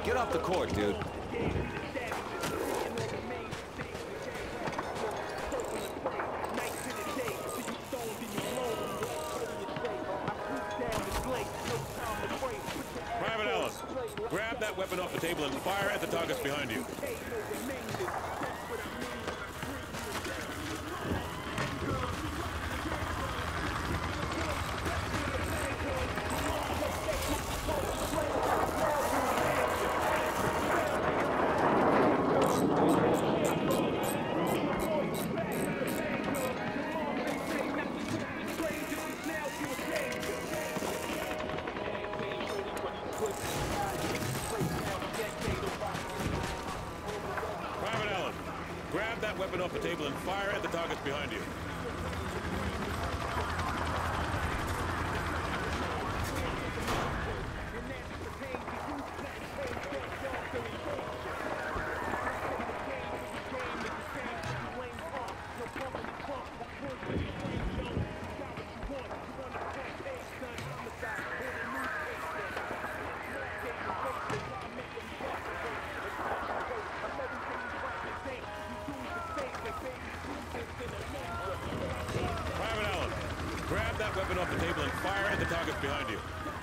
Get off the court, dude. Private Allen, grab that weapon off the table and fire at the targets behind you. Private Allen, grab that weapon off the table and fire at the targets behind you. Private Allen, grab that weapon off the table and fire at the targets behind you.